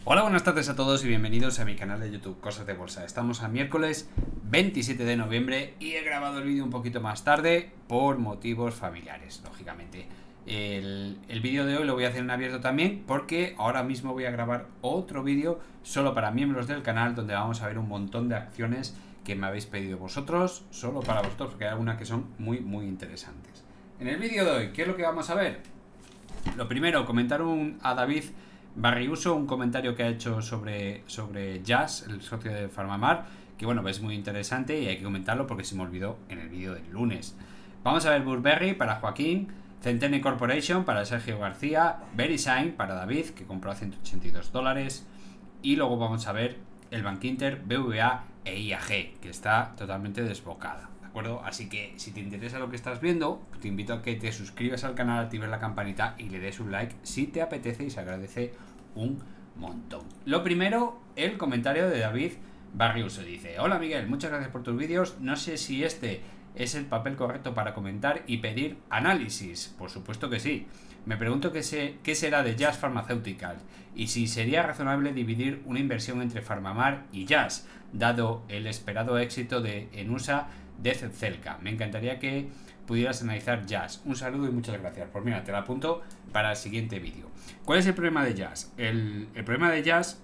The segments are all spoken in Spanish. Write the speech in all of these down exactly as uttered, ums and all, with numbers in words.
Hola, buenas tardes a todos y bienvenidos a mi canal de YouTube Cosas de Bolsa. Estamos a miércoles veintisiete de noviembre y he grabado el vídeo un poquito más tarde por motivos familiares, lógicamente. El, el vídeo de hoy lo voy a hacer en abierto también porque ahora mismo voy a grabar otro vídeo solo para miembros del canal donde vamos a ver un montón de acciones que me habéis pedido vosotros, solo para vosotros, porque hay algunas que son muy muy interesantes. En el vídeo de hoy, ¿qué es lo que vamos a ver? Lo primero, comentar un, a David Barriuso un comentario que ha hecho sobre, sobre Jazz, el socio de Farmamar, que bueno, es muy interesante y hay que comentarlo porque se me olvidó en el vídeo del lunes. Vamos a ver Burberry para Joaquín, Centene Corporation para Sergio García, VeriSign para David, que compró a ciento ochenta y dos dólares, y luego vamos a ver el Bankinter, B V A e I A G, que está totalmente desbocada. ¿De acuerdo? Así que si te interesa lo que estás viendo, te invito a que te suscribas al canal, actives la campanita y le des un like si te apetece y se agradece un montón. Lo primero, el comentario de David Barriuso dice: hola Miguel, muchas gracias por tus vídeos, no sé si este es el papel correcto para comentar y pedir análisis. Por supuesto que sí. Me pregunto qué, se, qué será de Jazz Pharmaceuticals y si sería razonable dividir una inversión entre Farmamar y Jazz, dado el esperado éxito de Enusa de Zepzelca. Me encantaría que pudieras analizar Jazz. Un saludo y muchas gracias. Pues mira, te la apunto para el siguiente vídeo. ¿Cuál es el problema de Jazz? El, el problema de Jazz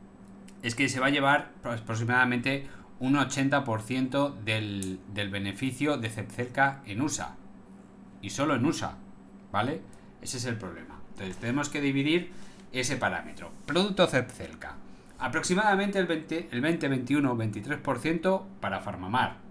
es que se va a llevar aproximadamente un ochenta por ciento del, del beneficio de Zepzelca en U S A. Y solo en U S A, ¿vale? Ese es el problema. Entonces tenemos que dividir ese parámetro. Producto Zepzelca. Aproximadamente el veinte, el veinte, veintiuno, veintitrés por ciento para Farmamar.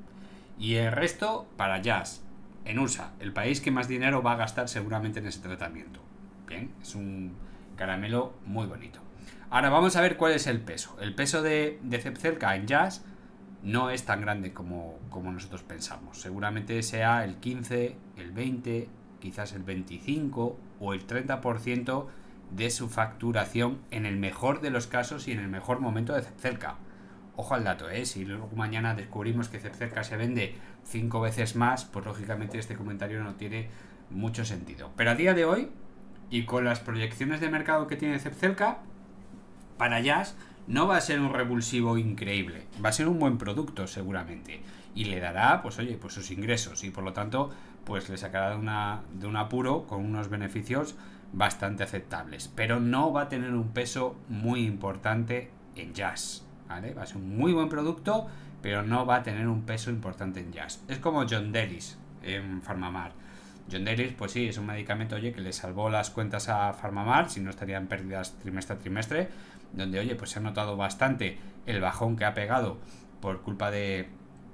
Y el resto para Jazz, en U S A, el país que más dinero va a gastar seguramente en ese tratamiento. Bien, es un caramelo muy bonito. Ahora vamos a ver cuál es el peso. El peso de, de Zepzelca en Jazz no es tan grande como, como nosotros pensamos. Seguramente sea el quince, el veinte, quizás el veinticinco o el treinta por ciento de su facturación en el mejor de los casos y en el mejor momento de Zepzelca. Ojo al dato, ¿eh? Si luego mañana descubrimos que Zepzelca se vende cinco veces más, pues lógicamente este comentario no tiene mucho sentido. Pero a día de hoy, y con las proyecciones de mercado que tiene Zepzelca, para Jazz no va a ser un revulsivo increíble. Va a ser un buen producto seguramente. Y le dará, pues oye, pues sus ingresos. Y por lo tanto, pues le sacará de, una, de un apuro con unos beneficios bastante aceptables. Pero no va a tener un peso muy importante en Jazz. ¿Vale? Va a ser un muy buen producto, pero no va a tener un peso importante en Jazz. Es como Yondelis en Farmamar. Yondelis, pues sí, es un medicamento, oye, que le salvó las cuentas a Farmamar, si no estarían pérdidas trimestre a trimestre, donde, oye, pues se ha notado bastante el bajón que ha pegado por culpa de,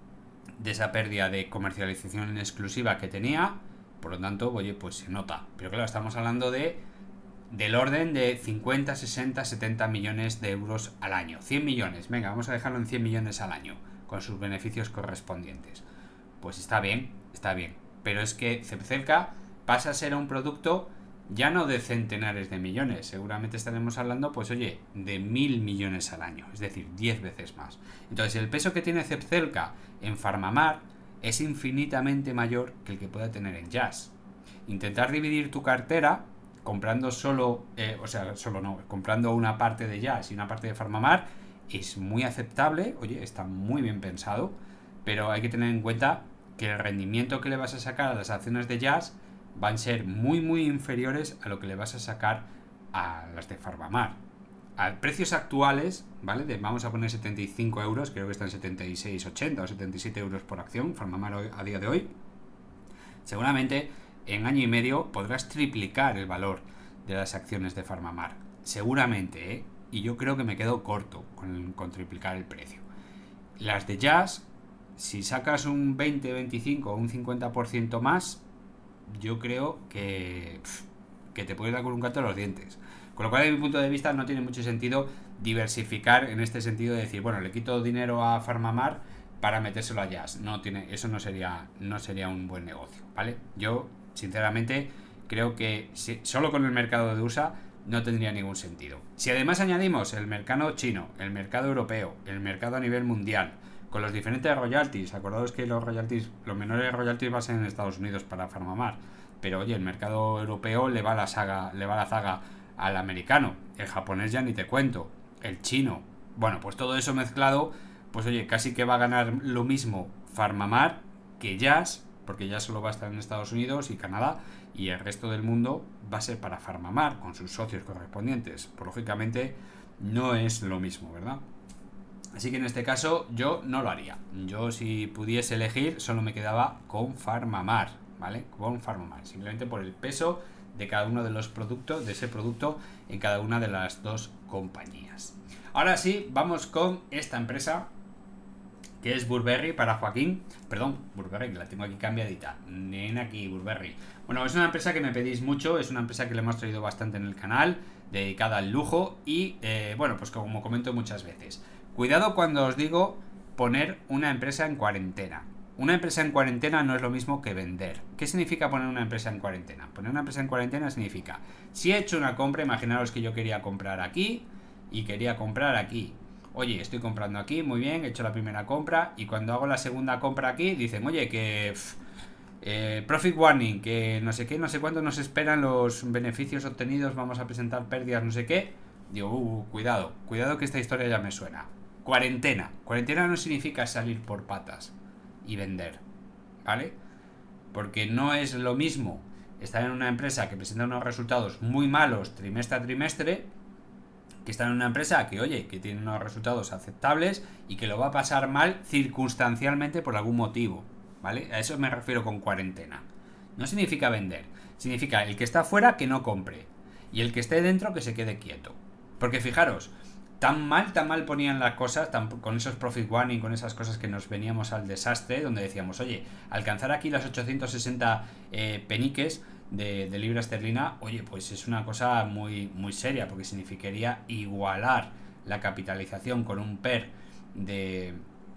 de esa pérdida de comercialización en exclusiva que tenía. Por lo tanto, oye, pues se nota. Pero claro, estamos hablando de del orden de cincuenta, sesenta, setenta millones de euros al año. cien millones, venga, vamos a dejarlo en cien millones al año, con sus beneficios correspondientes. Pues está bien, está bien. Pero es que Zepzelca pasa a ser un producto ya no de centenares de millones. Seguramente estaremos hablando, pues oye, de mil millones al año. Es decir, diez veces más. Entonces, el peso que tiene Zepzelca en Farmamar es infinitamente mayor que el que pueda tener en Jazz. Intentar dividir tu cartera comprando solo, eh, o sea, solo no, comprando una parte de Jazz y una parte de Farmamar es muy aceptable, oye, está muy bien pensado, pero hay que tener en cuenta que el rendimiento que le vas a sacar a las acciones de Jazz van a ser muy muy inferiores a lo que le vas a sacar a las de Farmamar. A precios actuales, ¿vale? De, vamos a poner setenta y cinco euros, creo que están setenta y seis ochenta o setenta y siete euros por acción, Farmamar hoy, a día de hoy, seguramente en año y medio podrás triplicar el valor de las acciones de Farmamar. Seguramente, ¿eh? Y yo creo que me quedo corto con, con triplicar el precio. Las de Jazz, si sacas un veinte, veinticinco o un cincuenta por ciento más, yo creo que, pff, que te puedes dar con un gato a los dientes. Con lo cual, desde mi punto de vista, no tiene mucho sentido diversificar en este sentido de decir, bueno, le quito dinero a Farmamar para metérselo a Jazz. No tiene, eso no sería, no sería un buen negocio, ¿vale? Yo sinceramente creo que si, solo con el mercado de U S A no tendría ningún sentido. Si además añadimos el mercado chino, el mercado europeo, el mercado a nivel mundial, con los diferentes royalties, acordaos que los royalties, los menores royalties van a ser en Estados Unidos para Farmamar, pero oye, el mercado europeo le va la saga, le va la zaga al americano, el japonés ya ni te cuento, el chino. Bueno, pues todo eso mezclado, pues oye, casi que va a ganar lo mismo PharmaMar que Jazz, porque ya solo va a estar en Estados Unidos y Canadá, y el resto del mundo va a ser para PharmaMar con sus socios correspondientes. Pues lógicamente no es lo mismo, ¿verdad? Así que en este caso yo no lo haría. Yo, si pudiese elegir, solo me quedaba con PharmaMar, ¿vale? Con PharmaMar, simplemente por el peso de cada uno de los productos, de ese producto en cada una de las dos compañías. Ahora sí, vamos con esta empresa, que es Burberry para Joaquín. Perdón, Burberry, la tengo aquí cambiadita. Nen aquí, Burberry. Bueno, es una empresa que me pedís mucho, es una empresa que le hemos traído bastante en el canal, dedicada al lujo y, eh, bueno, pues como comento muchas veces, cuidado cuando os digo poner una empresa en cuarentena. Una empresa en cuarentena no es lo mismo que vender. ¿Qué significa poner una empresa en cuarentena? Poner una empresa en cuarentena significa, si he hecho una compra, imaginaros que yo quería comprar aquí y quería comprar aquí. Oye, estoy comprando aquí, muy bien, he hecho la primera compra y cuando hago la segunda compra aquí dicen, oye, que pff, eh, profit warning, que no sé qué, no sé cuánto nos esperan los beneficios obtenidos, vamos a presentar pérdidas, no sé qué. Digo, uh, cuidado, cuidado que esta historia ya me suena. Cuarentena. Cuarentena no significa salir por patas y vender, ¿vale? Porque no es lo mismo estar en una empresa que presenta unos resultados muy malos trimestre a trimestre, que está en una empresa que, oye, que tiene unos resultados aceptables y que lo va a pasar mal circunstancialmente por algún motivo, ¿vale? A eso me refiero con cuarentena. No significa vender, significa el que está fuera que no compre y el que esté dentro que se quede quieto. Porque fijaros, tan mal, tan mal ponían las cosas, tan, con esos profit warning, con esas cosas que nos veníamos al desastre, donde decíamos, oye, alcanzar aquí las ochocientos sesenta eh, peniques de, de libra esterlina, oye, pues es una cosa muy, muy seria, porque significaría igualar la capitalización con un P E R de...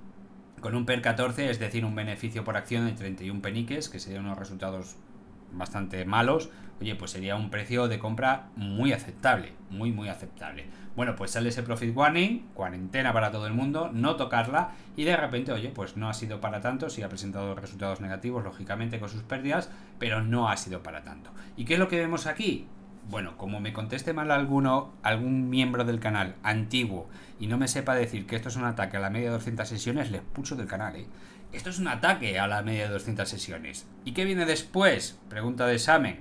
con un P E R catorce, es decir, un beneficio por acción de treinta y uno peniques, que serían unos resultados bastante malos. Oye, pues sería un precio de compra muy aceptable, muy muy aceptable. Bueno, pues sale ese profit warning, cuarentena para todo el mundo, no tocarla y de repente, oye, pues no ha sido para tanto, sí ha presentado resultados negativos, lógicamente con sus pérdidas, pero no ha sido para tanto. ¿Y qué es lo que vemos aquí? Bueno, como me conteste mal alguno, algún miembro del canal antiguo y no me sepa decir que esto es un ataque a la media de doscientas sesiones, le expulso del canal, ¿eh? Esto es un ataque a la media de doscientas sesiones. ¿Y qué viene después? Pregunta de examen.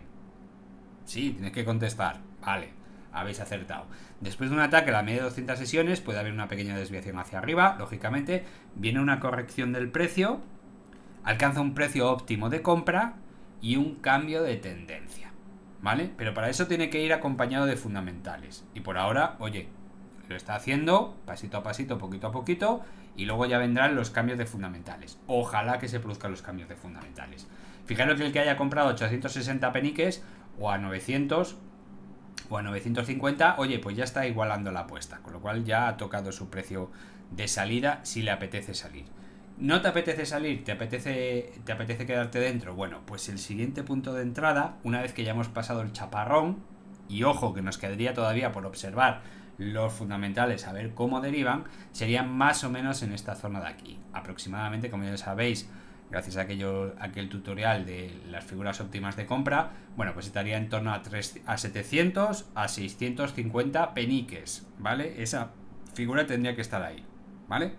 Sí, tienes que contestar. Vale, habéis acertado. Después de un ataque a la media de doscientas sesiones puede haber una pequeña desviación hacia arriba, lógicamente. Viene una corrección del precio, alcanza un precio óptimo de compra y un cambio de tendencia, ¿vale? Pero para eso tiene que ir acompañado de fundamentales. Y por ahora, oye, lo está haciendo pasito a pasito, poquito a poquito, y luego ya vendrán los cambios de fundamentales. Ojalá que se produzcan los cambios de fundamentales. Fijaros que el que haya comprado ochocientos sesenta peniques o a novecientos o a novecientos cincuenta, oye, pues ya está igualando la apuesta, con lo cual ya ha tocado su precio de salida si le apetece salir. ¿No te apetece salir? ¿Te apetece, te apetece quedarte dentro? Bueno, pues el siguiente punto de entrada, una vez que ya hemos pasado el chaparrón, y ojo que nos quedaría todavía por observar los fundamentales, a ver cómo derivan, serían más o menos en esta zona de aquí. Aproximadamente, como ya sabéis, gracias a, aquello, a aquel tutorial de las figuras óptimas de compra, bueno, pues estaría en torno a, tres, a setecientos a seiscientos cincuenta peniques, ¿vale? Esa figura tendría que estar ahí, ¿vale?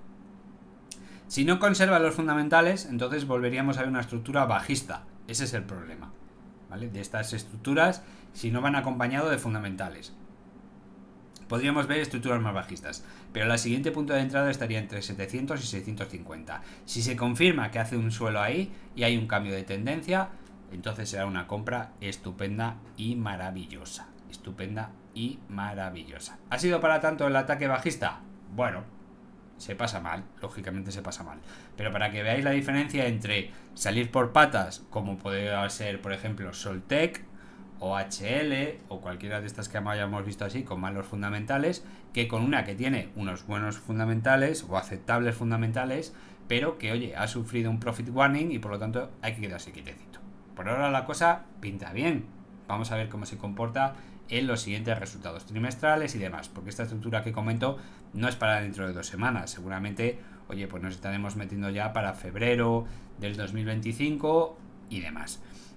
Si no conserva los fundamentales, entonces volveríamos a ver una estructura bajista. Ese es el problema, ¿vale? De estas estructuras, si no van acompañado de fundamentales. Podríamos ver estructuras más bajistas, pero la siguiente punto de entrada estaría entre setecientos y seiscientos cincuenta. Si se confirma que hace un suelo ahí y hay un cambio de tendencia, entonces será una compra estupenda y maravillosa. Estupenda y maravillosa. ¿Ha sido para tanto el ataque bajista? Bueno, se pasa mal, lógicamente se pasa mal. Pero para que veáis la diferencia entre salir por patas, como podría ser, por ejemplo, Soltec, o H L o cualquiera de estas que hayamos visto así con malos fundamentales, que con una que tiene unos buenos fundamentales o aceptables fundamentales, pero que, oye, ha sufrido un profit warning y por lo tanto hay que quedarse quietecito. Por ahora la cosa pinta bien. Vamos a ver cómo se comporta en los siguientes resultados trimestrales y demás, porque esta estructura que comento no es para dentro de dos semanas. Seguramente, oye, pues nos estaremos metiendo ya para febrero del dos mil veinticinco y demás.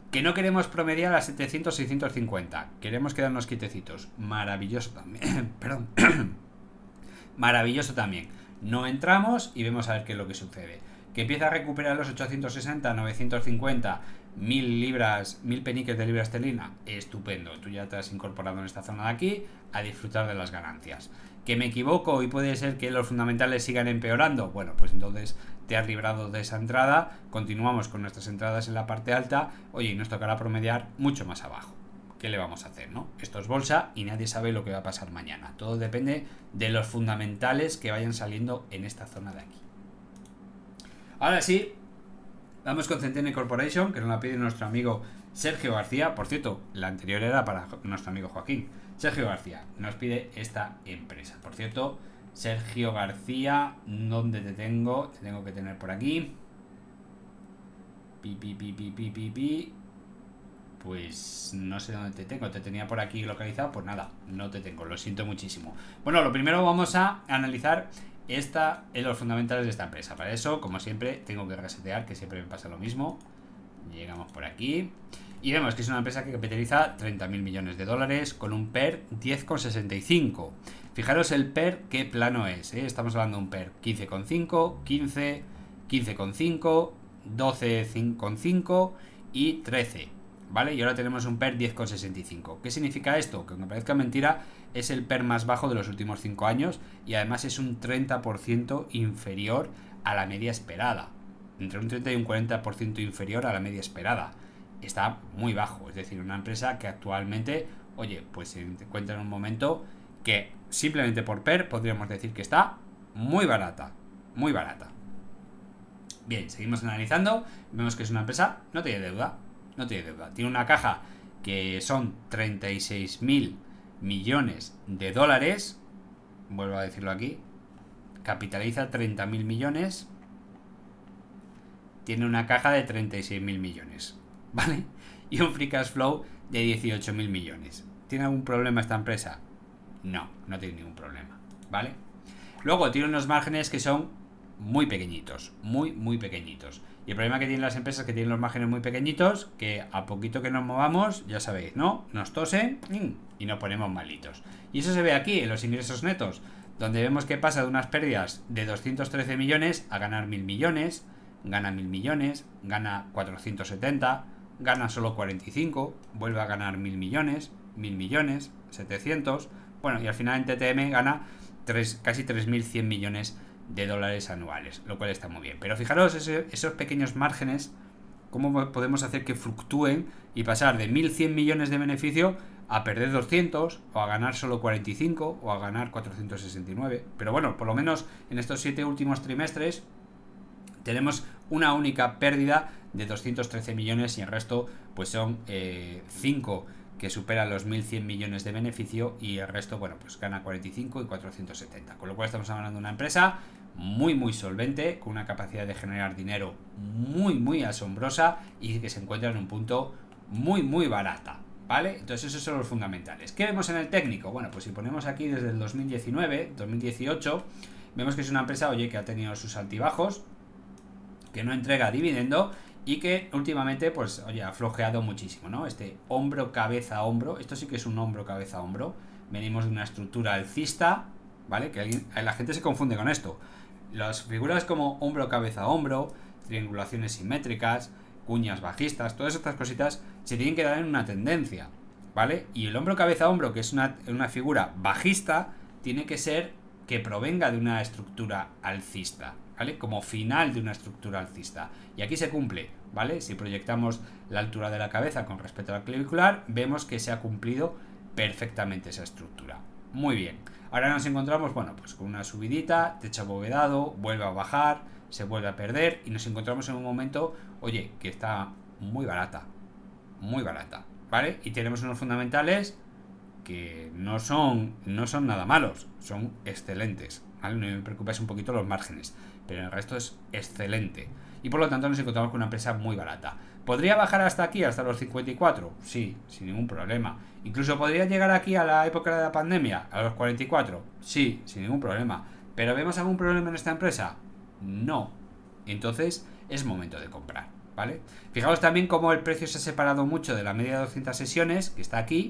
Que no queremos promediar a setecientos, seiscientos cincuenta. Queremos quedarnos quietecitos. Maravilloso también. Perdón. Maravilloso también. No entramos y vemos a ver qué es lo que sucede. Que empieza a recuperar los ochocientos sesenta, novecientos cincuenta, mil libras, mil peniques de libra esterlina. Estupendo. Tú ya te has incorporado en esta zona de aquí a disfrutar de las ganancias. Que me equivoco y puede ser que los fundamentales sigan empeorando. Bueno, pues entonces te has librado de esa entrada. Continuamos con nuestras entradas en la parte alta. Oye, y nos tocará promediar mucho más abajo. ¿Qué le vamos a hacer, no? Esto es bolsa y nadie sabe lo que va a pasar mañana. Todo depende de los fundamentales que vayan saliendo en esta zona de aquí. Ahora sí, vamos con Centene Corporation, que nos la pide nuestro amigo Sergio García. Por cierto, la anterior era para nuestro amigo Joaquín. Sergio García nos pide esta empresa. Por cierto, Sergio García, ¿dónde te tengo? Te tengo que tener por aquí. Pi, pi, pi, pi, pi, pi, pi. Pues no sé dónde te tengo. Te tenía por aquí localizado. Pues nada, no te tengo. Lo siento muchísimo. Bueno, lo primero vamos a analizar esta en los fundamentales de esta empresa. Para eso, como siempre, tengo que resetear, que siempre me pasa lo mismo. Llegamos por aquí y vemos que es una empresa que capitaliza treinta mil millones de dólares con un P E R diez coma sesenta y cinco. Fijaros el P E R qué plano es, ¿eh? Estamos hablando de un P E R quince coma cinco, quince, quince coma cinco, doce coma cinco y trece, ¿vale? Y ahora tenemos un P E R diez coma sesenta y cinco. ¿Qué significa esto? Que aunque parezca mentira, es el P E R más bajo de los últimos cinco años y además es un treinta por ciento inferior a la media esperada. Entre un treinta y un cuarenta por ciento inferior a la media esperada. Está muy bajo, es decir, una empresa que actualmente, oye, pues se encuentra en un momento que simplemente por P E R podríamos decir que está muy barata, muy barata. Bien, seguimos analizando, vemos que es una empresa, no tiene deuda, no tiene deuda, tiene una caja que son treinta y seis mil millones de dólares, vuelvo a decirlo aquí, capitaliza treinta mil millones, tiene una caja de treinta y seis mil millones, ¿vale? Y un free cash flow de dieciocho mil millones. ¿Tiene algún problema esta empresa? No, no tiene ningún problema, ¿vale? Luego tiene unos márgenes que son muy pequeñitos, muy, muy pequeñitos. Y el problema que tienen las empresas que tienen los márgenes muy pequeñitos, que a poquito que nos movamos, ya sabéis, ¿no? Nos tosen y nos ponemos malitos. Y eso se ve aquí en los ingresos netos, donde vemos que pasa de unas pérdidas de doscientos trece millones a ganar mil millones, gana mil millones, gana cuatrocientos setenta, gana solo cuarenta y cinco, vuelve a ganar mil millones, mil millones, setecientos, bueno, y al final en T T M gana tres, casi tres mil cien millones de dólares anuales, lo cual está muy bien. Pero fijaros ese, esos pequeños márgenes, cómo podemos hacer que fluctúen y pasar de mil cien millones de beneficio a perder doscientos, o a ganar solo cuarenta y cinco, o a ganar cuatrocientos sesenta y nueve. Pero bueno, por lo menos en estos siete últimos trimestres tenemos una única pérdida de doscientos trece millones y el resto pues son eh, cinco que superan los mil cien millones de beneficio y el resto, bueno, pues gana cuarenta y cinco y cuatrocientos setenta. Con lo cual estamos hablando de una empresa muy muy solvente, con una capacidad de generar dinero muy muy asombrosa y que se encuentra en un punto muy muy barata, ¿vale? Entonces esos son los fundamentales. ¿Qué vemos en el técnico? Bueno, pues si ponemos aquí desde el dos mil diecinueve, dos mil dieciocho, vemos que es una empresa, oye, que ha tenido sus altibajos, que no entrega dividendo y que últimamente, pues, oye, ha flojeado muchísimo, ¿no? Este hombro, cabeza, hombro, esto sí que es un hombro, cabeza, hombro. Venimos de una estructura alcista, ¿vale? Que alguien, la gente se confunde con esto. Las figuras como hombro, cabeza, hombro, triangulaciones simétricas, cuñas bajistas, todas estas cositas se tienen que dar en una tendencia, ¿vale? Y el hombro, cabeza, hombro, que es una, una figura bajista, tiene que ser que provenga de una estructura alcista, ¿vale? Como final de una estructura alcista. Y aquí se cumple, ¿vale? Si proyectamos la altura de la cabeza con respecto al clavicular, vemos que se ha cumplido perfectamente esa estructura. Muy bien. Ahora nos encontramos, bueno, pues con una subidita, techo abovedado, vuelve a bajar, se vuelve a perder y nos encontramos en un momento, oye, que está muy barata, muy barata, ¿vale? Y tenemos unos fundamentales que no son, no son nada malos, son excelentes, ¿vale? No me preocupáis un poquito los márgenes, pero el resto es excelente. Y por lo tanto nos encontramos con una empresa muy barata. ¿Podría bajar hasta aquí, hasta los cincuenta y cuatro? Sí, sin ningún problema. ¿Incluso podría llegar aquí a la época de la pandemia, a los cuarenta y cuatro? Sí, sin ningún problema. ¿Pero vemos algún problema en esta empresa? No. Entonces es momento de comprar. ¿vale? Fijaos también cómo el precio se ha separado mucho de la media de doscientas sesiones, que está aquí,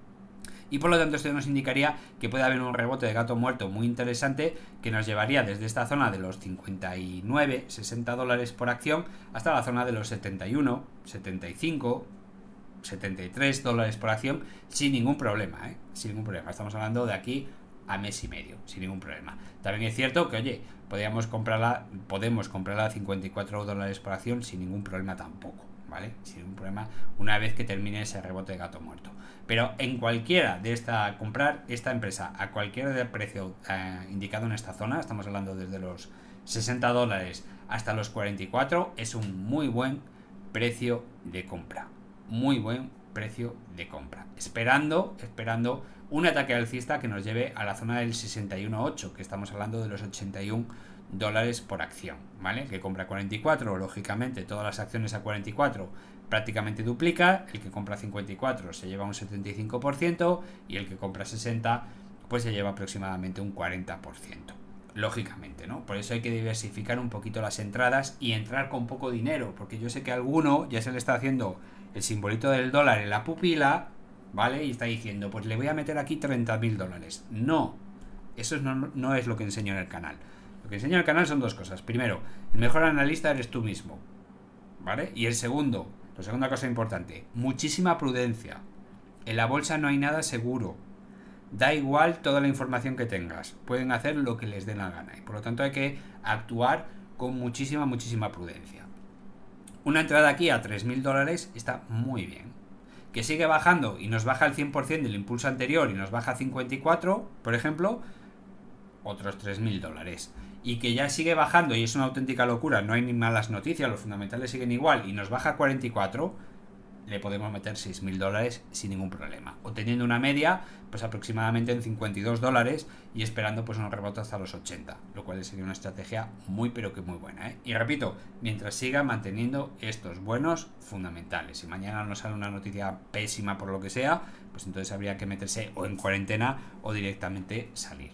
y por lo tanto esto nos indicaría que puede haber un rebote de gato muerto muy interesante que nos llevaría desde esta zona de los cincuenta y nueve, sesenta dólares por acción hasta la zona de los setenta y uno, setenta y cinco, setenta y tres dólares por acción sin ningún problema, ¿eh? Sin ningún problema. Estamos hablando de aquí a mes y medio, sin ningún problema. También es cierto que, oye, podríamos comprarla, podemos comprarla a cincuenta y cuatro dólares por acción sin ningún problema tampoco, ¿vale? Sin ningún problema una vez que termine ese rebote de gato muerto. Pero en cualquiera de esta, comprar esta empresa a cualquiera del precio eh, indicado en esta zona, estamos hablando desde los sesenta dólares hasta los cuarenta y cuatro, es un muy buen precio de compra. Muy buen precio de compra. Esperando, esperando un ataque alcista que nos lleve a la zona del sesenta y uno coma ocho, que estamos hablando de los ochenta y un dólares por acción, ¿vale? Que compra cuarenta y cuatro, lógicamente todas las acciones a cuarenta y cuatro prácticamente duplica, el que compra cincuenta y cuatro se lleva un setenta y cinco por ciento y el que compra sesenta pues se lleva aproximadamente un cuarenta por ciento. Lógicamente, ¿no? Por eso hay que diversificar un poquito las entradas y entrar con poco dinero, porque yo sé que a alguno ya se le está haciendo el simbolito del dólar en la pupila, ¿vale? Y está diciendo, pues le voy a meter aquí treinta mil dólares. No, eso no, no es lo que enseño en el canal. Lo que enseño en el canal son dos cosas. Primero, el mejor analista eres tú mismo, ¿vale? Y el segundo, la segunda cosa importante, muchísima prudencia. En la bolsa no hay nada seguro. Da igual toda la información que tengas. Pueden hacer lo que les dé la gana. Y por lo tanto hay que actuar con muchísima, muchísima prudencia. Una entrada aquí a tres mil dólares está muy bien. Que sigue bajando y nos baja el cien por ciento del impulso anterior y nos baja a cincuenta y cuatro, por ejemplo, otros tres mil dólares. Y que ya sigue bajando y es una auténtica locura, no hay ni malas noticias, los fundamentales siguen igual y nos baja a cuarenta y cuatro, le podemos meter seis mil dólares sin ningún problema. O teniendo una media, pues aproximadamente en cincuenta y dos dólares y esperando pues un rebote hasta los ochenta, lo cual sería una estrategia muy pero que muy buena, ¿eh? Y repito, mientras siga manteniendo estos buenos fundamentales. Si mañana nos sale una noticia pésima por lo que sea, pues entonces habría que meterse o en cuarentena o directamente salir.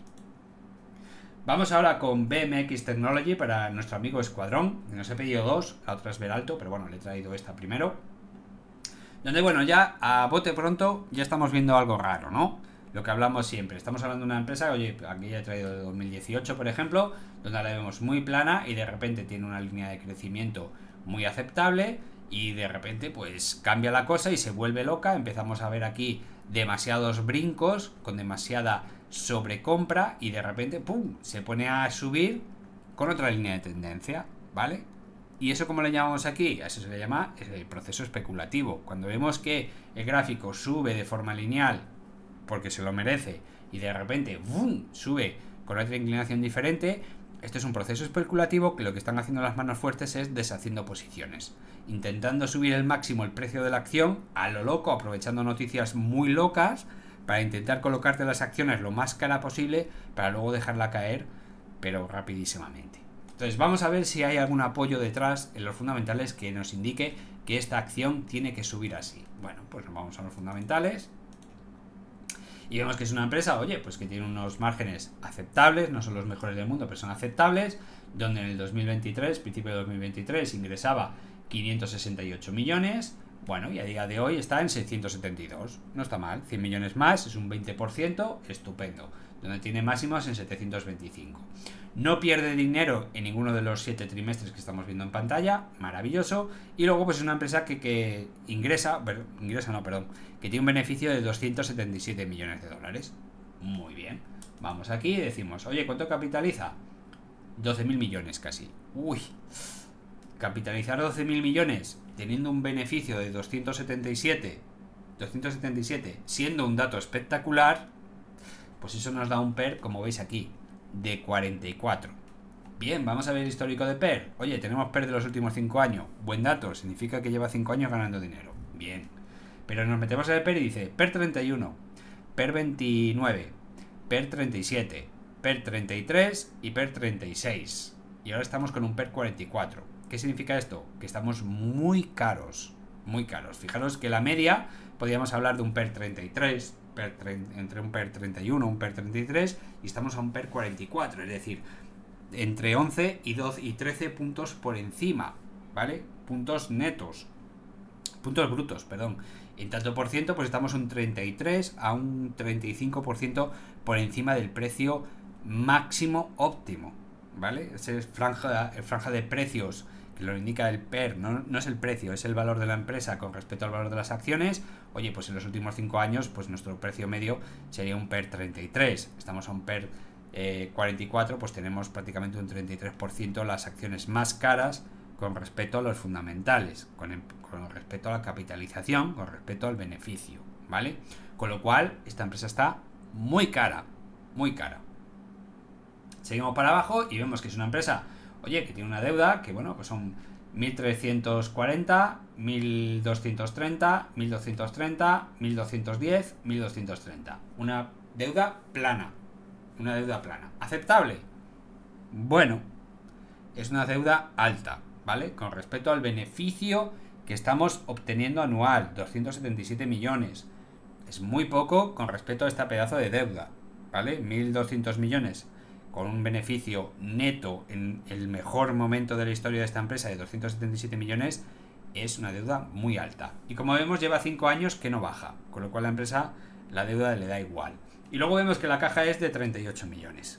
Vamos ahora con B M X Technology para nuestro amigo Escuadrón. Nos he pedido dos, la otra es Veralto, pero bueno, le he traído esta primero. Donde, bueno, ya a bote pronto ya estamos viendo algo raro, ¿no? Lo que hablamos siempre. Estamos hablando de una empresa, oye, aquí ya he traído de dos mil dieciocho, por ejemplo, donde la vemos muy plana y de repente tiene una línea de crecimiento muy aceptable y de repente pues cambia la cosa y se vuelve loca. Empezamos a ver aquí demasiados brincos con demasiada sobrecompra y de repente, ¡pum!, se pone a subir con otra línea de tendencia, ¿vale? ¿Y eso cómo le llamamos aquí? A eso se le llama el proceso especulativo. Cuando vemos que el gráfico sube de forma lineal porque se lo merece y de repente ¡bum!, sube con otra inclinación diferente, esto es un proceso especulativo que lo que están haciendo las manos fuertes es deshaciendo posiciones, intentando subir el máximo el precio de la acción a lo loco, aprovechando noticias muy locas para intentar colocarte las acciones lo más cara posible para luego dejarla caer, pero rapidísimamente. Entonces vamos a ver si hay algún apoyo detrás en los fundamentales que nos indique que esta acción tiene que subir así. Bueno, pues nos vamos a los fundamentales y vemos que es una empresa, oye, pues que tiene unos márgenes aceptables, no son los mejores del mundo, pero son aceptables, donde en el dos mil veintitrés, principio de dos mil veintitrés, ingresaba quinientos sesenta y ocho millones. Bueno, y a día de hoy está en seiscientos setenta y dos. No está mal, cien millones más, es un veinte por ciento, estupendo. Donde tiene máximos en setecientos veinticinco. No pierde dinero en ninguno de los siete trimestres que estamos viendo en pantalla, maravilloso. Y luego pues es una empresa que, que ingresa, pero, ingresa no, perdón, que tiene un beneficio de doscientos setenta y siete millones de dólares. Muy bien. Vamos aquí y decimos, oye, ¿cuánto capitaliza? doce mil millones casi. Uy, capitalizar doce mil millones teniendo un beneficio de doscientos setenta y siete, doscientos setenta y siete, siendo un dato espectacular, pues eso nos da un P E R, como veis aquí, de cuarenta y cuatro. Bien, vamos a ver el histórico de P E R. Oye, tenemos P E R de los últimos cinco años. Buen dato, significa que lleva cinco años ganando dinero. Bien. Pero nos metemos en el P E R y dice P E R treinta y uno, P E R veintinueve, P E R treinta y siete, P E R treinta y tres y P E R treinta y seis. Y ahora estamos con un P E R cuarenta y cuatro. ¿Qué significa esto? Que estamos muy caros. Muy caros. Fijaros que la media, podríamos hablar de un P E R treinta y tres, P E R entre un P E R treinta y uno, un P E R treinta y tres, y estamos a un P E R cuarenta y cuatro, es decir, entre once y doce y trece puntos por encima. ¿vale? Puntos netos. Puntos brutos, perdón. En tanto por ciento, pues estamos un treinta y tres a un treinta y cinco por ciento por encima del precio máximo óptimo, ¿vale? Esa es franja, franja de precios que lo indica el P E R, no, no es el precio, es el valor de la empresa con respecto al valor de las acciones. Oye, pues en los últimos cinco años, pues nuestro precio medio sería un P E R treinta y tres. Estamos a un P E R eh, cuarenta y cuatro, pues tenemos prácticamente un treinta y tres por ciento las acciones más caras con respecto a los fundamentales, con, el, con respecto a la capitalización, con respecto al beneficio, ¿vale? Con lo cual, esta empresa está muy cara, muy cara. Seguimos para abajo y vemos que es una empresa, oye, que tiene una deuda, que bueno, pues son mil trescientos cuarenta, mil doscientos treinta, mil doscientos treinta, mil doscientos diez, mil doscientos treinta. Una deuda plana, una deuda plana. ¿Aceptable? Bueno, es una deuda alta, ¿vale? Con respecto al beneficio que estamos obteniendo anual, doscientos setenta y siete millones. Es muy poco con respecto a esta pedazo de deuda, ¿vale? mil doscientos millones con un beneficio neto en el mejor momento de la historia de esta empresa de doscientos setenta y siete millones es una deuda muy alta. Y como vemos, lleva cinco años que no baja, con lo cual la empresa, la deuda le da igual. Y luego vemos que la caja es de treinta y ocho millones.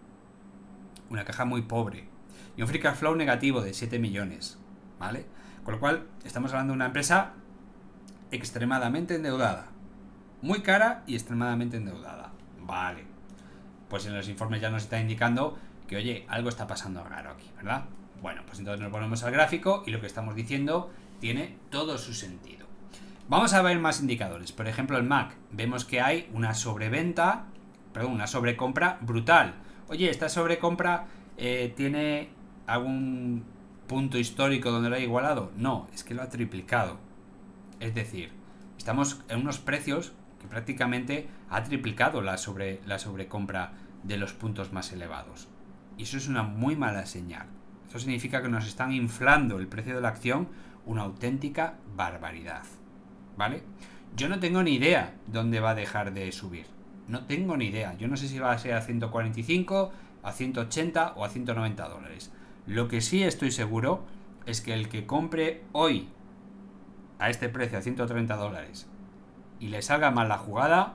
Una caja muy pobre. Y un free cash flow negativo de siete millones, ¿vale? Con lo cual estamos hablando de una empresa extremadamente endeudada. Muy cara y extremadamente endeudada. Vale. Pues en los informes ya nos está indicando que, oye, algo está pasando raro aquí, ¿verdad? Bueno, pues entonces nos ponemos al gráfico y lo que estamos diciendo tiene todo su sentido. Vamos a ver más indicadores. Por ejemplo, el M A C. Vemos que hay una sobreventa, perdón, una sobrecompra brutal. Oye, esta sobrecompra eh, tiene algún punto histórico donde lo ha igualado. No, es que lo ha triplicado. Es decir, estamos en unos precios que prácticamente ha triplicado la, sobre, la sobrecompra de los puntos más elevados. Y eso es una muy mala señal. Eso significa que nos están inflando el precio de la acción una auténtica barbaridad, ¿vale? Yo no tengo ni idea dónde va a dejar de subir. No tengo ni idea. Yo no sé si va a ser a ciento cuarenta y cinco, a ciento ochenta o a ciento noventa dólares. Lo que sí estoy seguro es que el que compre hoy a este precio, a ciento treinta dólares, y le salga mal la jugada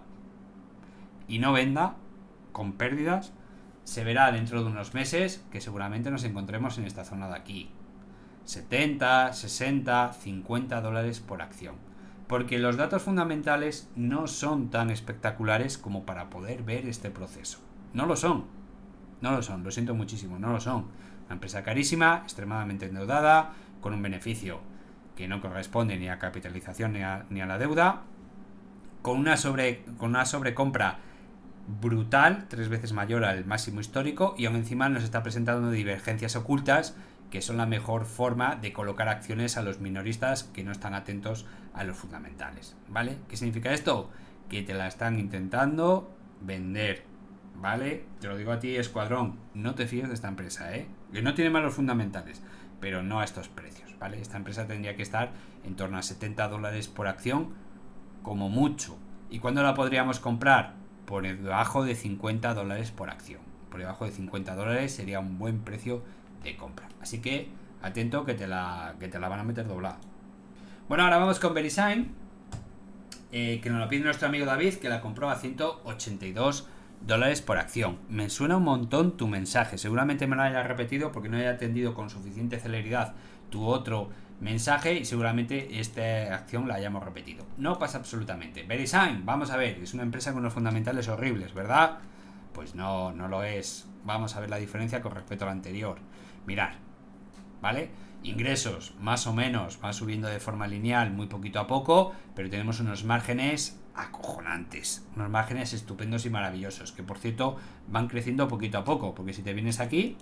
y no venda con pérdidas, se verá dentro de unos meses que seguramente nos encontremos en esta zona de aquí. setenta, sesenta, cincuenta dólares por acción. Porque los datos fundamentales no son tan espectaculares como para poder ver este proceso. No lo son. No lo son. Lo siento muchísimo. No lo son. Una empresa carísima, extremadamente endeudada, con un beneficio que no corresponde ni a capitalización ni a, ni a la deuda, con una, sobre, con una sobrecompra brutal, tres veces mayor al máximo histórico, y aún encima nos está presentando divergencias ocultas que son la mejor forma de colocar acciones a los minoristas que no están atentos a los fundamentales, ¿vale? ¿Qué significa esto? Que te la están intentando vender, ¿vale? Te lo digo a ti, escuadrón, no te fíes de esta empresa, ¿eh? Que no tiene malos fundamentales, pero no a estos precios, ¿vale? Esta empresa tendría que estar en torno a setenta dólares por acción como mucho. ¿Y cuándo la podríamos comprar? Por debajo de cincuenta dólares por acción. Por debajo de cincuenta dólares sería un buen precio de compra. Así que atento que te la, que te la van a meter doblada. Bueno, ahora vamos con VeriSign, eh, que nos lo pide nuestro amigo David, que la compró a ciento ochenta y dos dólares por acción. Me suena un montón tu mensaje. Seguramente me lo hayas repetido porque no haya atendido con suficiente celeridad tu otro mensaje y seguramente esta acción la hayamos repetido. No pasa absolutamente. VeriSign, vamos a ver, es una empresa con unos fundamentales horribles, ¿verdad? Pues no, no lo es. Vamos a ver la diferencia con respecto a la anterior. Mirad, ¿vale? Ingresos, más o menos, van subiendo de forma lineal, muy poquito a poco, pero tenemos unos márgenes acojonantes, unos márgenes estupendos y maravillosos, que por cierto van creciendo poquito a poco, porque si te vienes aquí,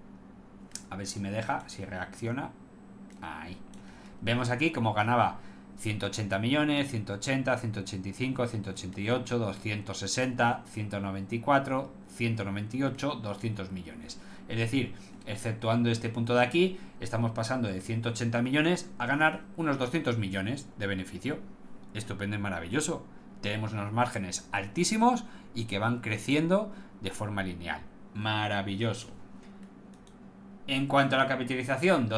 a ver si me deja, si reacciona. Ahí. Vemos aquí cómo ganaba ciento ochenta millones, ciento ochenta, ciento ochenta y cinco, ciento ochenta y ocho, doscientos sesenta, ciento noventa y cuatro, ciento noventa y ocho, doscientos millones. Es decir, exceptuando este punto de aquí, estamos pasando de ciento ochenta millones a ganar unos doscientos millones de beneficio. Estupendo y maravilloso. Tenemos unos márgenes altísimos y que van creciendo de forma lineal. Maravilloso. En cuanto a la capitalización,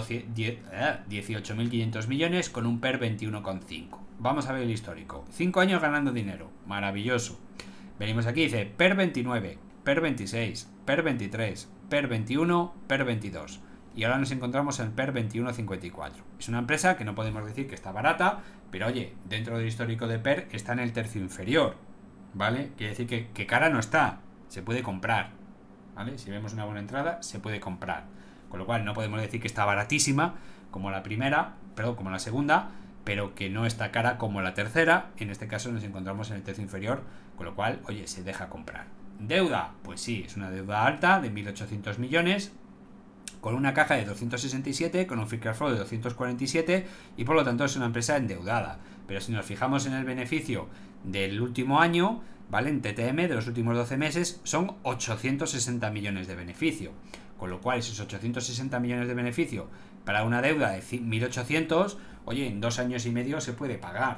dieciocho mil quinientos millones con un P E R veintiuno coma cinco. Vamos a ver el histórico. cinco años ganando dinero. Maravilloso. Venimos aquí, dice P E R veintinueve, P E R veintiséis, P E R veintitrés, P E R veintiuno, P E R veintidós. Y ahora nos encontramos en P E R veintiuno coma cincuenta y cuatro. Es una empresa que no podemos decir que está barata, pero oye, dentro del histórico de P E R está en el tercio inferior. ¿Vale? Quiere decir que, que cara no está. Se puede comprar. ¿Vale? Si vemos una buena entrada, se puede comprar. Con lo cual no podemos decir que está baratísima como la primera, perdón, como la segunda, pero que no está cara como la tercera. En este caso nos encontramos en el tercio inferior, con lo cual, oye, se deja comprar. Deuda, pues sí, es una deuda alta de mil ochocientos millones, con una caja de doscientos sesenta y siete, con un free cash flow de doscientos cuarenta y siete, y por lo tanto es una empresa endeudada. Pero si nos fijamos en el beneficio del último año, ¿vale? En T T M de los últimos doce meses son ochocientos sesenta millones de beneficio. Con lo cual esos ochocientos sesenta millones de beneficio para una deuda de mil ochocientos, oye, en dos años y medio se puede pagar,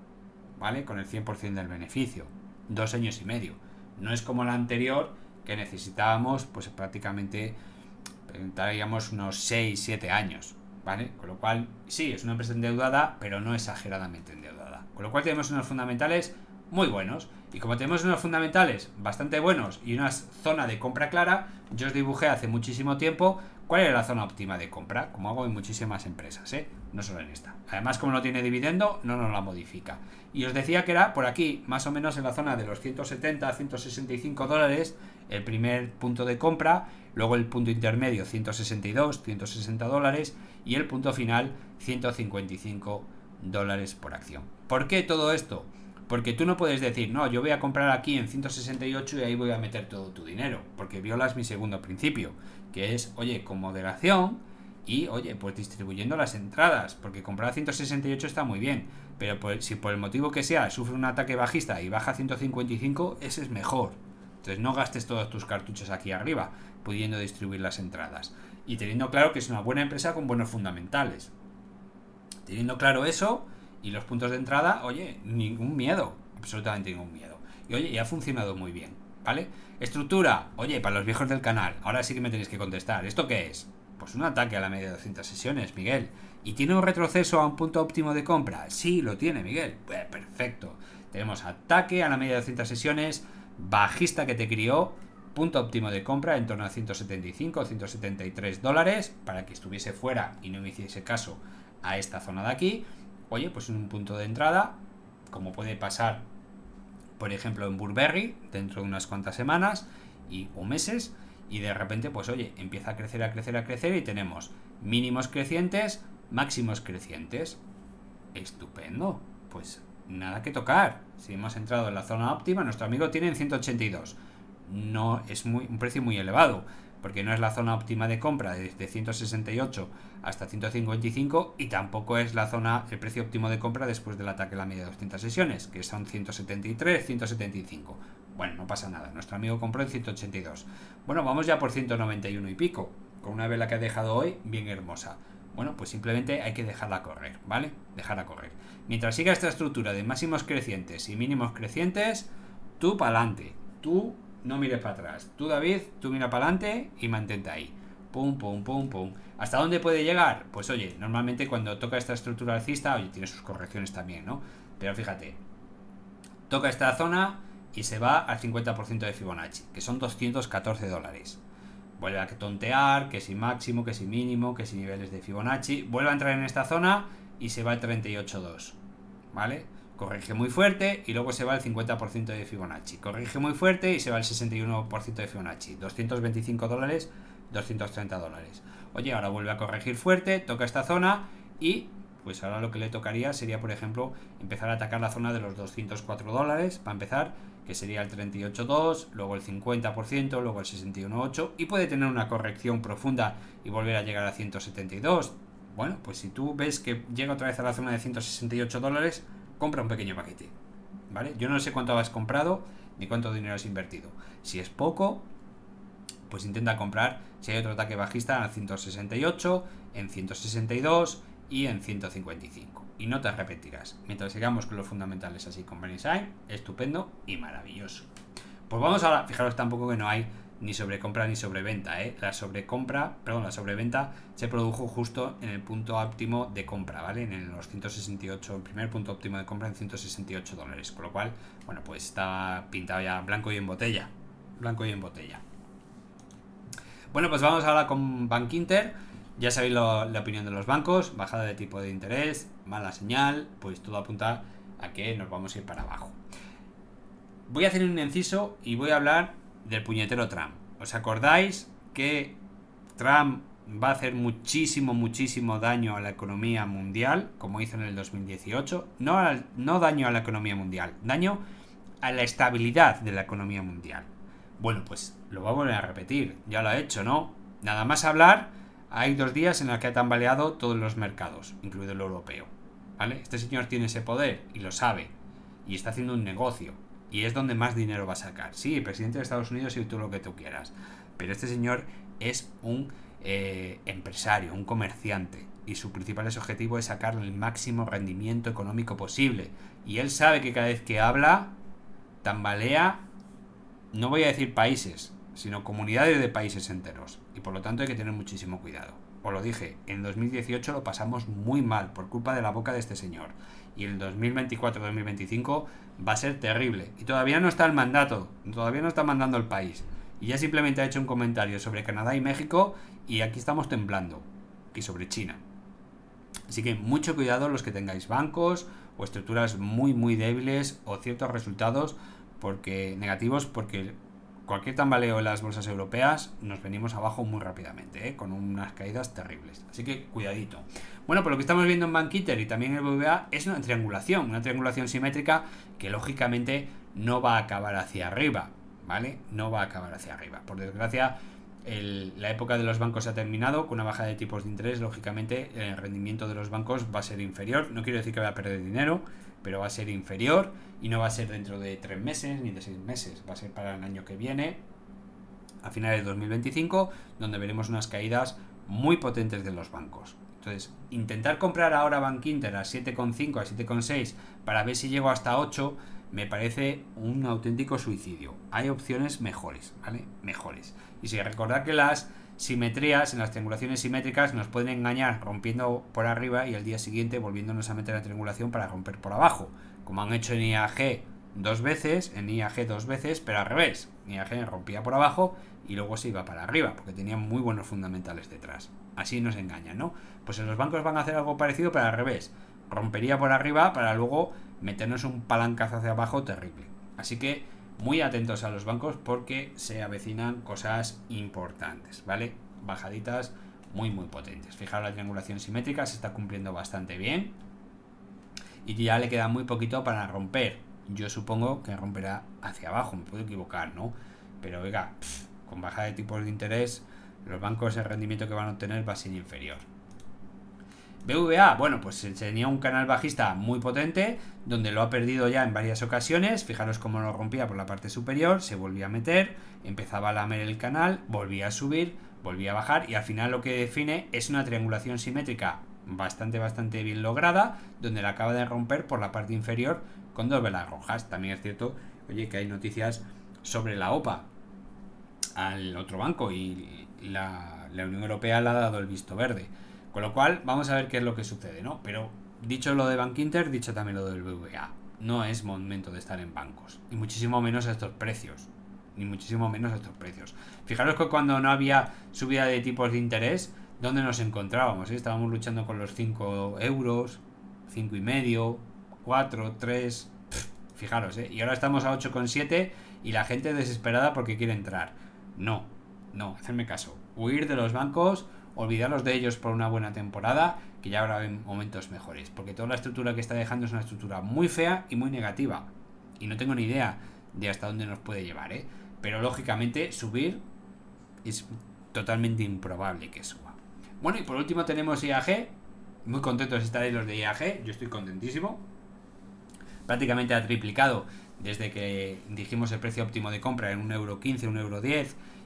¿vale? Con el cien por ciento del beneficio. Dos años y medio. No es como la anterior, que necesitábamos, pues prácticamente, necesitaríamos unos seis siete años, ¿vale? Con lo cual, sí, es una empresa endeudada, pero no exageradamente endeudada. Con lo cual tenemos unos fundamentales muy buenos. Y como tenemos unos fundamentales bastante buenos y una zona de compra clara, yo os dibujé hace muchísimo tiempo cuál era la zona óptima de compra, como hago en muchísimas empresas, ¿eh? No solo en esta. Además, como no tiene dividendo, no nos la modifica. Y os decía que era por aquí, más o menos en la zona de los ciento setenta a ciento sesenta y cinco dólares, el primer punto de compra, luego el punto intermedio ciento sesenta y dos, ciento sesenta dólares y el punto final ciento cincuenta y cinco dólares por acción. ¿Por qué todo esto? Porque tú no puedes decir, no, yo voy a comprar aquí en ciento sesenta y ocho y ahí voy a meter todo tu dinero, porque violas mi segundo principio, que es, oye, con moderación y, oye, pues distribuyendo las entradas, porque comprar a ciento sesenta y ocho está muy bien, pero pues, si por el motivo que sea sufre un ataque bajista y baja a ciento cincuenta y cinco, ese es mejor. Entonces no gastes todos tus cartuchos aquí arriba, pudiendo distribuir las entradas. Y teniendo claro que es una buena empresa con buenos fundamentales. Teniendo claro eso y los puntos de entrada, oye, ningún miedo, absolutamente ningún miedo. Y oye, y ha funcionado muy bien, ¿vale? Estructura, oye, para los viejos del canal, ahora sí que me tenéis que contestar. ¿Esto qué es? Pues un ataque a la media de doscientas sesiones, Miguel. ¿Y tiene un retroceso a un punto óptimo de compra? Sí, lo tiene, Miguel. Pues perfecto. Tenemos ataque a la media de doscientas sesiones, bajista que te crió, punto óptimo de compra en torno a ciento setenta y cinco o ciento setenta y tres dólares para que estuviese fuera y no me hiciese caso a esta zona de aquí. Oye, pues un punto de entrada, como puede pasar, por ejemplo, en Burberry, dentro de unas cuantas semanas y, o meses, y de repente, pues oye, empieza a crecer, a crecer, a crecer y tenemos mínimos crecientes, máximos crecientes. Estupendo. Pues nada que tocar. Si hemos entrado en la zona óptima, nuestro amigo tiene en ciento ochenta y dos. No es muy, un precio muy elevado, porque no es la zona óptima de compra desde ciento sesenta y ocho hasta ciento cincuenta y cinco y tampoco es la zona, el precio óptimo de compra después del ataque a la media de doscientas sesiones, que son ciento setenta y tres, ciento setenta y cinco. Bueno, no pasa nada, nuestro amigo compró en ciento ochenta y dos. Bueno, vamos ya por ciento noventa y uno y pico, con una vela que ha dejado hoy bien hermosa. Bueno, pues simplemente hay que dejarla correr, ¿vale? Dejarla correr. Mientras siga esta estructura de máximos crecientes y mínimos crecientes, tú para adelante, tú no mires para atrás. Tú, David, tú mira para adelante y mantente ahí. Pum, pum, pum, pum. ¿Hasta dónde puede llegar? Pues oye, normalmente cuando toca esta estructura alcista, oye, tiene sus correcciones también, ¿no? Pero fíjate, toca esta zona y se va al cincuenta por ciento de Fibonacci, que son doscientos catorce dólares. Vuelve a tontear, que si máximo, que si mínimo, que si niveles de Fibonacci. Vuelve a entrar en esta zona y se va al treinta y ocho coma dos, ¿vale? Corrige muy fuerte y luego se va al cincuenta por ciento de Fibonacci. Corrige muy fuerte y se va al sesenta y uno por ciento de Fibonacci. doscientos veinticinco dólares, doscientos treinta dólares. Oye, ahora vuelve a corregir fuerte, toca esta zona y pues ahora lo que le tocaría sería, por ejemplo, empezar a atacar la zona de los doscientos cuatro dólares para empezar, que sería el treinta y ocho coma dos, luego el cincuenta por ciento, luego el sesenta y uno coma ocho y puede tener una corrección profunda y volver a llegar a ciento setenta y dos. Bueno, pues si tú ves que llega otra vez a la zona de ciento sesenta y ocho dólares, compra un pequeño paquete, ¿vale? Yo no sé cuánto has comprado ni cuánto dinero has invertido. Si es poco, pues intenta comprar. Si hay otro ataque bajista en ciento sesenta y ocho, en ciento sesenta y dos y en ciento cincuenta y cinco. Y no te arrepentirás. Mientras sigamos con los fundamentales así con Bernie, estupendo y maravilloso. Pues vamos ahora, fijaros tampoco que no hay ni sobrecompra ni sobreventa, ¿eh? La sobrecompra, perdón, la sobreventa se produjo justo en el punto óptimo de compra, ¿vale? En los ciento sesenta y ocho, el primer punto óptimo de compra en ciento sesenta y ocho dólares, con lo cual, bueno, pues está pintado ya blanco y en botella, blanco y en botella. Bueno, pues vamos ahora con Bankinter. Ya sabéis lo, la opinión de los bancos, bajada de tipo de interés, mala señal, pues todo apunta a que nos vamos a ir para abajo. Voy a hacer un inciso y voy a hablar del puñetero Trump. ¿Os acordáis que Trump va a hacer muchísimo, muchísimo daño a la economía mundial, como hizo en el dos mil dieciocho? No, al, no daño a la economía mundial, daño a la estabilidad de la economía mundial. Bueno, pues lo va a volver a repetir, ya lo ha hecho, ¿no? Nada más hablar, hay dos días en los que ha tambaleado todos los mercados, incluido el europeo, ¿vale? Este señor tiene ese poder y lo sabe, y está haciendo un negocio. Y es donde más dinero va a sacar. Sí, presidente de Estados Unidos y tú lo que tú quieras. Pero este señor es un eh, empresario, un comerciante. Y su principal objetivo es sacar el máximo rendimiento económico posible. Y él sabe que cada vez que habla, tambalea, no voy a decir países, sino comunidades de países enteros. Y por lo tanto hay que tener muchísimo cuidado. Os lo dije, en dos mil dieciocho lo pasamos muy mal por culpa de la boca de este señor. Y el dos mil veinticuatro dos mil veinticinco va a ser terrible. Y todavía no está el mandato, todavía no está mandando el país. Y ya simplemente ha hecho un comentario sobre Canadá y México y aquí estamos temblando. Y sobre China. Así que mucho cuidado los que tengáis bancos o estructuras muy muy débiles o ciertos resultados porque negativos porque cualquier tambaleo en las bolsas europeas nos venimos abajo muy rápidamente, ¿eh? Con unas caídas terribles. Así que cuidadito. Bueno, pues lo que estamos viendo en Bankinter y también en el B B V A es una triangulación, una triangulación simétrica que lógicamente no va a acabar hacia arriba, ¿vale? No va a acabar hacia arriba. Por desgracia, el, la época de los bancos ha terminado. Con una bajada de tipos de interés, lógicamente el rendimiento de los bancos va a ser inferior. No quiero decir que vaya a perder dinero, pero va a ser inferior y no va a ser dentro de tres meses ni de seis meses. Va a ser para el año que viene, a finales de dos mil veinticinco, donde veremos unas caídas muy potentes de los bancos. Entonces, intentar comprar ahora Bankinter a siete coma cinco, a siete coma seis para ver si llego hasta ocho me parece un auténtico suicidio. Hay opciones mejores, ¿vale? Mejores. Y si recordad que las simetrías, en las triangulaciones simétricas, nos pueden engañar rompiendo por arriba y al día siguiente volviéndonos a meter la triangulación para romper por abajo, como han hecho en I A G dos veces, en I A G dos veces, pero al revés. I A G rompía por abajo y luego se iba para arriba, porque tenían muy buenos fundamentales detrás. Así nos engañan, ¿no? Pues en los bancos van a hacer algo parecido, pero al revés. Rompería por arriba para luego meternos un palancazo hacia abajo terrible. Así que muy atentos a los bancos porque se avecinan cosas importantes, ¿vale? Bajaditas muy muy potentes. Fijaros, la triangulación simétrica se está cumpliendo bastante bien y ya le queda muy poquito para romper. Yo supongo que romperá hacia abajo, me puedo equivocar, ¿no? Pero oiga, pff, con bajada de tipos de interés, los bancos el rendimiento que van a obtener va a ser inferior. B B V A, bueno, pues tenía un canal bajista muy potente, donde lo ha perdido ya en varias ocasiones. Fijaros cómo lo rompía por la parte superior, se volvía a meter, empezaba a lamer el canal, volvía a subir, volvía a bajar y al final lo que define es una triangulación simétrica bastante, bastante bien lograda, donde la acaba de romper por la parte inferior con dos velas rojas. También es cierto, oye, que hay noticias sobre la O P A al otro banco y la, la Unión Europea le ha dado el visto verde. Con lo cual, vamos a ver qué es lo que sucede, ¿no? Pero dicho lo de Bankinter, dicho también lo del B B V A. No es momento de estar en bancos. Y muchísimo menos a estos precios. Ni muchísimo menos a estos precios. Fijaros que cuando no había subida de tipos de interés, ¿dónde nos encontrábamos? ¿Eh? Estábamos luchando con los cinco euros, cinco y medio, cuatro, tres... Pff, fijaros, ¿eh? Y ahora estamos a ocho coma siete y la gente desesperada porque quiere entrar. No, no, hacerme caso. Huir de los bancos... Olvidarlos de ellos por una buena temporada, que ya habrá momentos mejores, porque toda la estructura que está dejando es una estructura muy fea y muy negativa, y no tengo ni idea de hasta dónde nos puede llevar, ¿eh? Pero lógicamente subir es totalmente improbable que suba. Bueno, y por último tenemos I A G, muy contentos estaréis los de I A G, yo estoy contentísimo, prácticamente ha triplicado desde que dijimos el precio óptimo de compra en un euro quince, un euro diez,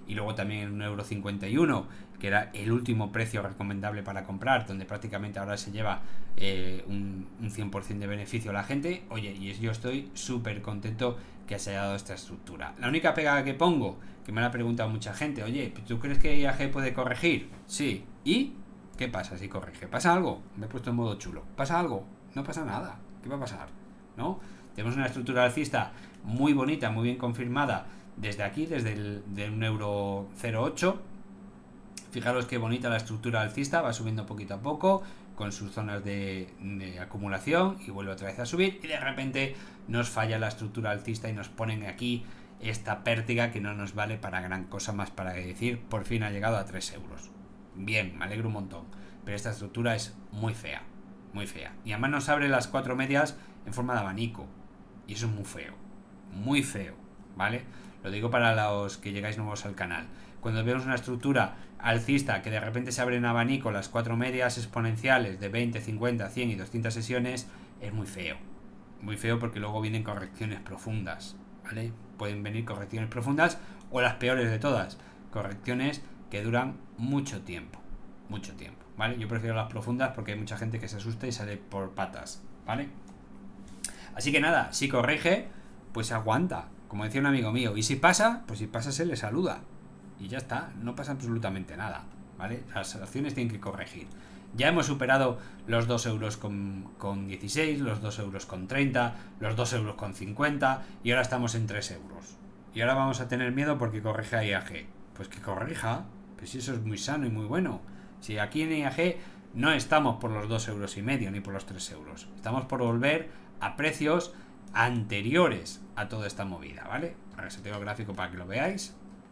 y luego también un euro cincuenta y uno, que era el último precio recomendable para comprar, donde prácticamente ahora se lleva eh, un, un cien por ciento de beneficio a la gente. Oye, y yo estoy súper contento que se haya dado esta estructura. La única pega que pongo, que me la ha preguntado mucha gente, oye, ¿tú crees que I A G puede corregir? Sí. ¿Y qué pasa si corrige? ¿Pasa algo? Me he puesto en modo chulo. ¿Pasa algo? No pasa nada. ¿Qué va a pasar? ¿No? Tenemos una estructura alcista muy bonita, muy bien confirmada desde aquí, desde el de un euro cero ocho. Fijaros qué bonita la estructura alcista, va subiendo poquito a poco con sus zonas de, de acumulación y vuelve otra vez a subir, y de repente nos falla la estructura alcista y nos ponen aquí esta pértiga que no nos vale para gran cosa, más para decir por fin ha llegado a tres euros. Bien, me alegro un montón, pero esta estructura es muy fea, muy fea, y además nos abre las cuatro medias en forma de abanico, y eso es muy feo, muy feo, ¿vale? Lo digo para los que llegáis nuevos al canal. Cuando vemos una estructura alcista que de repente se abre en abanico las cuatro medias exponenciales de veinte, cincuenta, cien y doscientas sesiones, es muy feo. Muy feo, porque luego vienen correcciones profundas, ¿vale? Pueden venir correcciones profundas, o las peores de todas, correcciones que duran mucho tiempo. Mucho tiempo, ¿vale? Yo prefiero las profundas porque hay mucha gente que se asusta y sale por patas, ¿vale? Así que nada, si corrige, pues aguanta, como decía un amigo mío. Y si pasa, pues si pasa se le saluda. Y ya está, no pasa absolutamente nada, ¿vale? Las acciones tienen que corregir. Ya hemos superado los dos euros con, con dieciséis, los dos euros con treinta, los dos euros con cincuenta, y ahora estamos en tres euros. Y ahora vamos a tener miedo porque corrige I A G. Pues que corrija, pues si eso es muy sano y muy bueno. Si aquí en I A G no estamos por los dos euros y medio ni por los tres euros, estamos por volver a precios anteriores a toda esta movida, ¿vale? Ahora se tengo el gráfico para que lo veáis.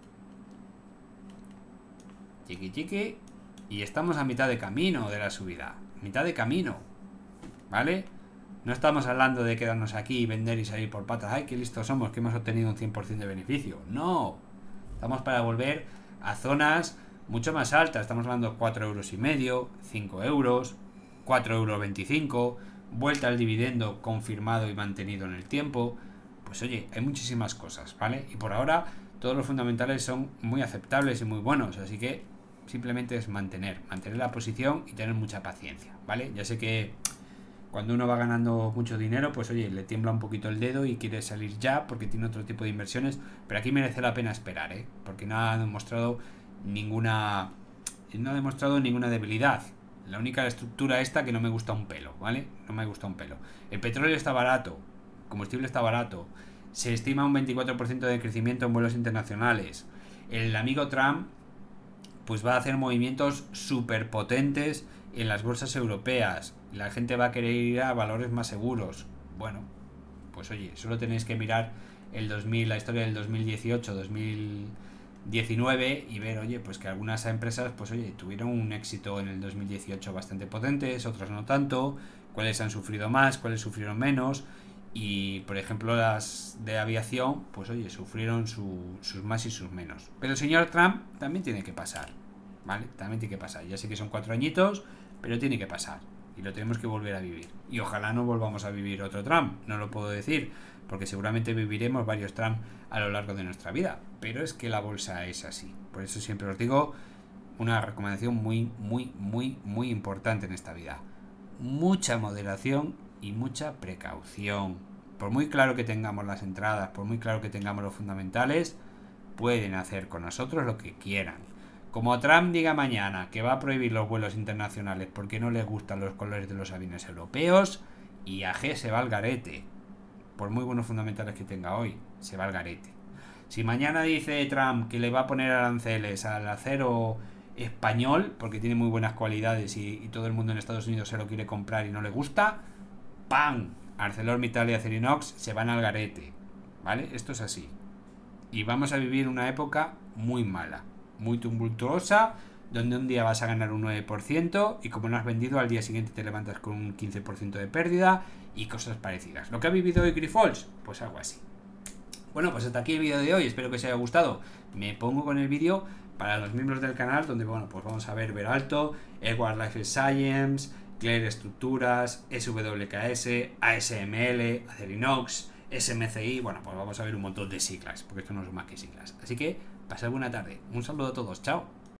Chiqui chiqui. Y estamos a mitad de camino de la subida. Mitad de camino, ¿vale? No estamos hablando de quedarnos aquí y vender y salir por patas. ¡Ay, qué listos somos, que hemos obtenido un cien por ciento de beneficio! No. Estamos para volver a zonas mucho más altas. Estamos hablando de cuatro euros y medio, cinco euros, cuatro euros veinticinco, vuelta al dividendo confirmado y mantenido en el tiempo. Pues oye, hay muchísimas cosas, ¿vale? Y por ahora todos los fundamentales son muy aceptables y muy buenos, así que simplemente es mantener, mantener la posición y tener mucha paciencia, ¿vale? Ya sé que cuando uno va ganando mucho dinero, pues oye, le tiembla un poquito el dedo y quiere salir ya porque tiene otro tipo de inversiones, pero aquí merece la pena esperar, ¿eh? Porque no ha demostrado ninguna no ha demostrado ninguna debilidad. La única estructura esta que no me gusta un pelo, ¿vale? No me gusta un pelo. El petróleo está barato, el combustible está barato, se estima un veinticuatro por ciento de crecimiento en vuelos internacionales. El amigo Trump pues va a hacer movimientos súper potentes en las bolsas europeas. La gente va a querer ir a valores más seguros. Bueno, pues oye, solo tenéis que mirar el dos mil, la historia del dos mil dieciocho, dos mil diecinueve y ver, oye, pues que algunas empresas, pues oye, tuvieron un éxito en el dos mil dieciocho bastante potentes, otras no tanto, cuáles han sufrido más, cuáles sufrieron menos. Y, por ejemplo, las de aviación, pues oye, sufrieron su, sus más y sus menos. Pero el señor Trump también tiene que pasar, ¿vale? También tiene que pasar. Ya sé que son cuatro añitos, pero tiene que pasar. Y lo tenemos que volver a vivir. Y ojalá no volvamos a vivir otro Trump. No lo puedo decir, porque seguramente viviremos varios Trump a lo largo de nuestra vida. Pero es que la bolsa es así. Por eso siempre os digo una recomendación muy, muy, muy, muy importante en esta vida. Mucha moderación y mucha precaución. Por muy claro que tengamos las entradas, por muy claro que tengamos los fundamentales, pueden hacer con nosotros lo que quieran. Como Trump diga mañana que va a prohibir los vuelos internacionales porque no les gustan los colores de los aviones europeos, I A G se va al garete. Por muy buenos fundamentales que tenga hoy, se va al garete. Si mañana dice Trump que le va a poner aranceles al acero español porque tiene muy buenas cualidades y, y todo el mundo en Estados Unidos se lo quiere comprar y no le gusta, ¡pam! ArcelorMittal y Acerinox se van al garete, ¿vale? Esto es así. Y vamos a vivir una época muy mala, muy tumultuosa, donde un día vas a ganar un nueve por ciento y como no has vendido, al día siguiente te levantas con un quince por ciento de pérdida y cosas parecidas. ¿Lo que ha vivido hoy Grifols? Pues algo así. Bueno, pues hasta aquí el vídeo de hoy, espero que os haya gustado. Me pongo con el vídeo para los miembros del canal, donde bueno, pues vamos a ver Veralto, Edward Life Science, Clear Estructuras, S W K S, A S M L, Acerinox, S M C I, bueno, pues vamos a ver un montón de siglas, porque esto no son más que siglas. Así que Pasad buena tarde. Un saludo a todos. Chao.